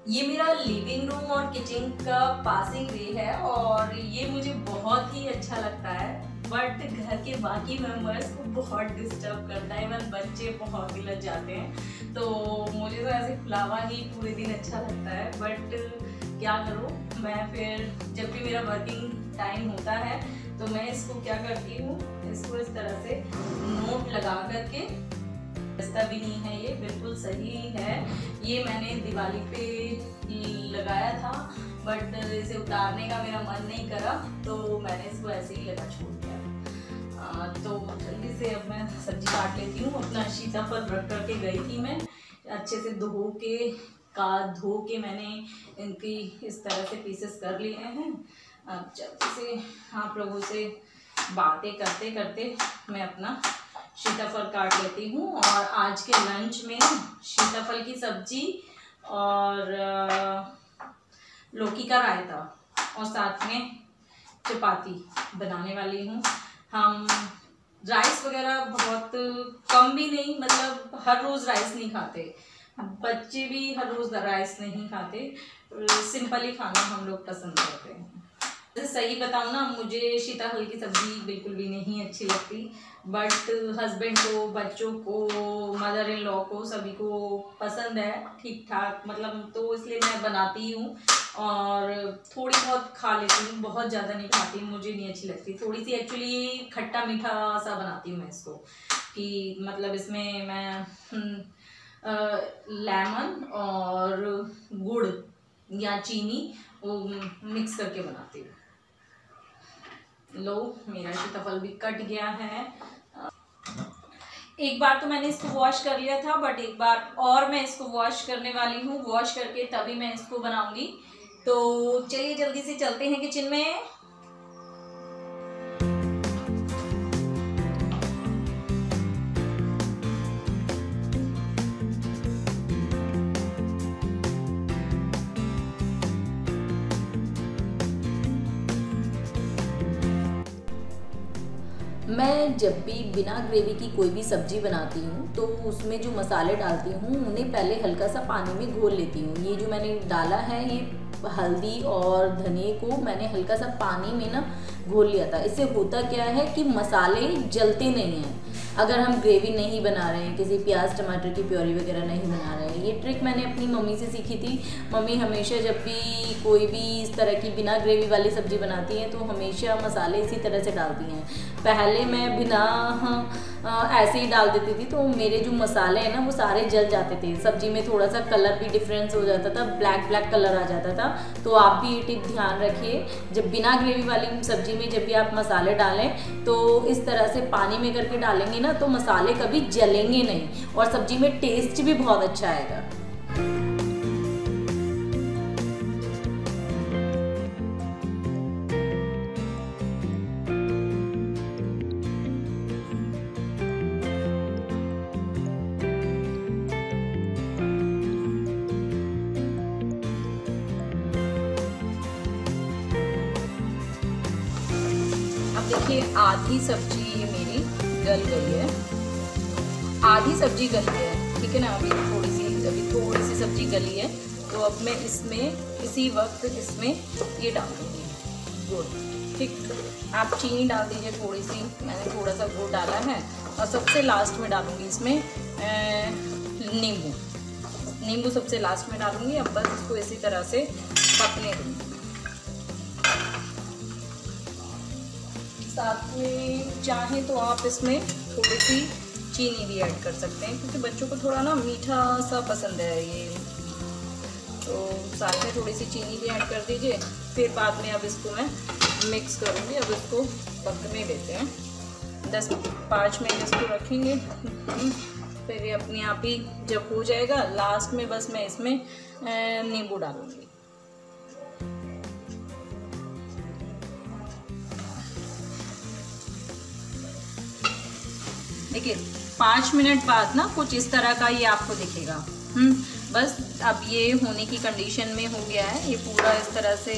ये मेरा living room और किचन का पासिंग वे है और ये मुझे बहुत ही अच्छा लगता है, बट घर के बाकी मेंबर्स को बहुत डिस्टर्ब करता है। इवन बच्चे बहुत ही लग जाते हैं, तो मुझे तो ऐसे खुला हुआ ही पूरे दिन अच्छा लगता है। बट क्या करूँ मैं, फिर जब भी मेरा वर्किंग टाइम होता है तो मैं इसको क्या करती हूँ, इसको इस तरह से नोट लगा करके, रास्ता भी नहीं है, ये बिल्कुल सही है। ये मैंने दिवाली पे लगाया था, बट इसे उतारने का मेरा मन नहीं करा तो मैंने इसको ऐसे ही लगा छोड़ दिया। तो जल्दी से अब मैं सब्जी काट लेती हूँ। अपना सीताफल रख करके गई थी मैं, अच्छे से धो के मैंने इनकी इस तरह से पीसेस कर लिए हैं। अब जल्दी से आप लोगों से बातें करते करते मैं अपना सीताफल काट लेती हूँ। और आज के लंच में सीताफल की सब्जी और लौकी का रायता और साथ में चपाती बनाने वाली हूँ। हम राइस वगैरह बहुत कम भी नहीं, मतलब हर रोज़ राइस नहीं खाते, बच्चे भी हर रोज़ राइस नहीं खाते, सिंपल ही खाना हम लोग पसंद करते हैं। सही बताऊँ ना, मुझे सीताफल की सब्ज़ी बिल्कुल भी नहीं अच्छी लगती, बट हस्बैंड को, बच्चों को, मदर इन लॉ को, सभी को पसंद है ठीक ठाक, मतलब तो इसलिए मैं बनाती हूँ और थोड़ी बहुत खा लेती हूँ, बहुत ज़्यादा नहीं खाती, मुझे नहीं अच्छी लगती। थोड़ी सी एक्चुअली खट्टा मीठा सा बनाती हूँ मैं इसको, कि मतलब इसमें मैं लेमन और गुड़ या चीनी वो मिक्स करके बनाती हूँ। लो, मेरा सीताफल भी कट गया है। एक बार तो मैंने इसको वॉश कर लिया था, बट एक बार और मैं इसको वॉश करने वाली हूँ। वॉश करके तभी मैं इसको बनाऊंगी। तो चलिए जल्दी से चलते हैं किचन में। मैं जब भी बिना ग्रेवी की कोई भी सब्ज़ी बनाती हूँ तो उसमें जो मसाले डालती हूँ उन्हें पहले हल्का सा पानी में घोल लेती हूँ। ये जो मैंने डाला है, ये हल्दी और धनिए को मैंने हल्का सा पानी में ना घोल लिया था। इससे होता क्या है कि मसाले जलते नहीं हैं। अगर हम ग्रेवी नहीं बना रहे हैं, किसी प्याज टमाटर की प्योरी वगैरह नहीं बना रहे हैं, ये ट्रिक मैंने अपनी मम्मी से सीखी थी। मम्मी हमेशा जब भी कोई भी इस तरह की बिना ग्रेवी वाली सब्ज़ी बनाती हैं तो हमेशा मसाले इसी तरह से डालती हैं। पहले मैं बिना ऐसे ही डाल देती थी तो मेरे जो मसाले हैं ना वो सारे जल जाते थे। सब्जी में थोड़ा सा कलर भी डिफरेंस हो जाता था, ब्लैक ब्लैक कलर आ जाता था। तो आप भी ये टिप ध्यान रखिए, जब बिना ग्रेवी वाली सब्जी में जब भी आप मसाले डालें तो इस तरह से पानी में करके डालेंगे ना तो मसाले कभी जलेंगे नहीं और सब्जी में टेस्ट भी बहुत अच्छा आएगा। देखिए आधी सब्जी ये मेरी गल गई है, आधी सब्जी गली है, ठीक है ना। अभी थोड़ी सी सब्जी गली है, तो अब मैं इसमें इसी वक्त इसमें ये डाल दूँगी गुड़। ठीक, आप चीनी डाल दीजिए थोड़ी सी, मैंने थोड़ा सा गुड़ डाला है। और सबसे लास्ट में डालूँगी इसमें नींबू सबसे लास्ट में डालूँगी। अब बस इसको इसी तरह से पकने दूँगी। साथ में चाहे तो आप इसमें थोड़ी सी चीनी भी ऐड कर सकते हैं, क्योंकि बच्चों को थोड़ा ना मीठा सा पसंद है ये, तो साथ में थोड़ी सी चीनी भी ऐड कर दीजिए। फिर बाद में अब इसको मैं मिक्स करूँगी। अब इसको पकने देते हैं 10-5 मिनट इसको रखेंगे। फिर ये अपने आप ही जब हो जाएगा, लास्ट में बस मैं इसमें नींबू डालूँगी। देखिए 5 मिनट बाद ना कुछ इस तरह का ये आपको दिखेगा। बस अब ये होने की कंडीशन में हो गया है, ये पूरा इस तरह से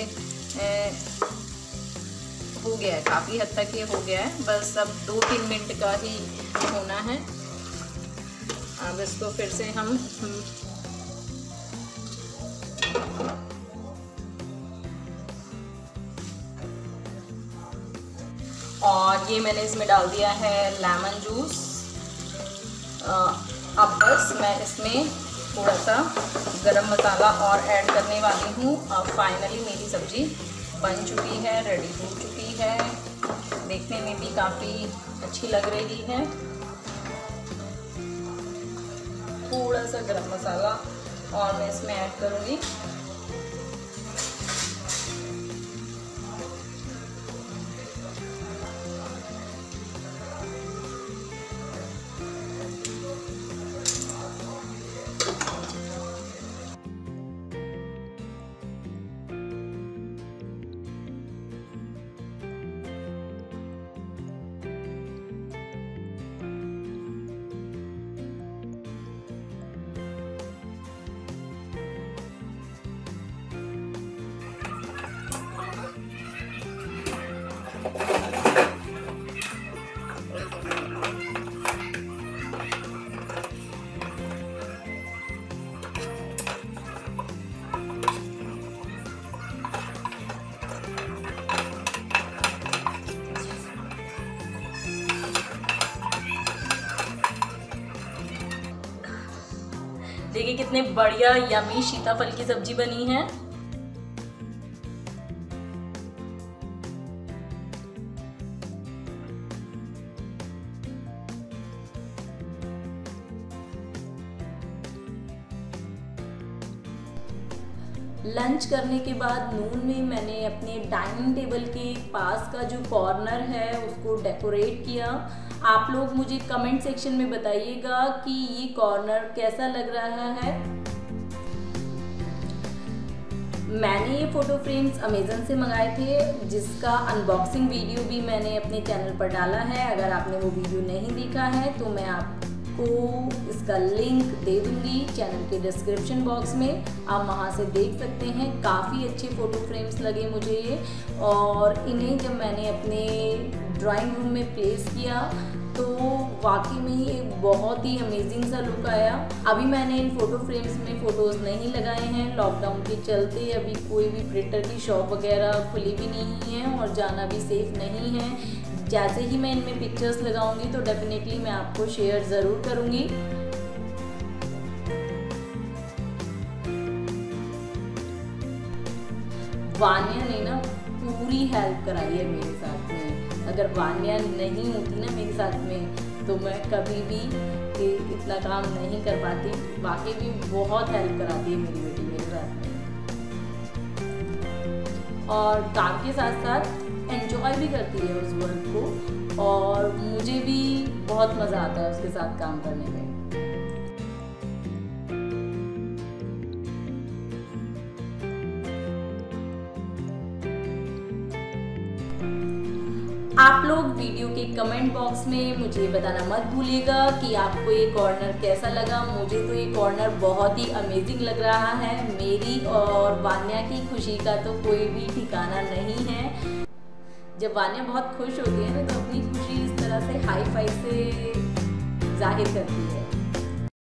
हो गया है, काफ़ी हद तक ये हो गया है। बस अब 2-3 मिनट का ही होना है। अब इसको फिर से हम और ये मैंने इसमें डाल दिया है लेमन जूस। अब बस मैं इसमें थोड़ा सा गरम मसाला और ऐड करने वाली हूँ। अब फाइनली मेरी सब्ज़ी बन चुकी है, रेडी हो चुकी है, देखने में भी काफ़ी अच्छी लग रही है। थोड़ा सा गरम मसाला और मैं इसमें ऐड करूँगी। देखिए कितने बढ़िया यमी सीताफल की सब्जी बनी है। लंच करने के बाद नून में मैंने अपने डाइनिंग टेबल के पास का जो कॉर्नर है उसको डेकोरेट किया। आप लोग मुझे कमेंट सेक्शन में बताइएगा कि ये कॉर्नर कैसा लग रहा है। मैंने ये फ़ोटो फ्रेम्स अमेज़न से मंगाए थे, जिसका अनबॉक्सिंग वीडियो भी मैंने अपने चैनल पर डाला है। अगर आपने वो वीडियो नहीं देखा है तो मैं आपको इसका लिंक दे दूँगी चैनल के डिस्क्रिप्शन बॉक्स में, आप वहाँ से देख सकते हैं। काफ़ी अच्छे फ़ोटो फ्रेम्स लगे मुझे ये, और इन्हें जब मैंने अपने ड्राइंग रूम में प्लेस किया तो वाकई में ये बहुत ही अमेजिंग सा लुक आया। अभी मैंने इन फ़ोटो फ्रेम्स में फ़ोटोज़ नहीं लगाए हैं, लॉकडाउन के चलते अभी कोई भी प्रिंटर की शॉप वगैरह खुली भी नहीं है और जाना भी सेफ़ नहीं है। जैसे ही मैं इनमें पिक्चर्स लगाऊंगी तो डेफिनेटली मैं आपको शेयर ज़रूर करूँगी। वान्या ने ना पूरी हेल्प कराई है मेरे साथ में। अगर वान्या नहीं होती ना मेरे साथ में तो मैं कभी भी इतना काम नहीं कर पाती। वाकई भी बहुत हेल्प कराती है मेरी बेटी मेरे साथ में, और काम के साथ साथ एंजॉय भी करती है उस वर्क को, और मुझे भी बहुत मज़ा आता है उसके साथ काम करने में। आप लोग वीडियो के कमेंट बॉक्स में मुझे बताना मत भूलिएगा कि आपको ये कॉर्नर कैसा लगा। मुझे तो ये कॉर्नर बहुत ही अमेजिंग लग रहा है। मेरी और वान्या की खुशी का तो कोई भी ठिकाना नहीं है। जब वान्या बहुत खुश होती है ना तो अपनी खुशी इस तरह से हाई फाई से जाहिर करती है।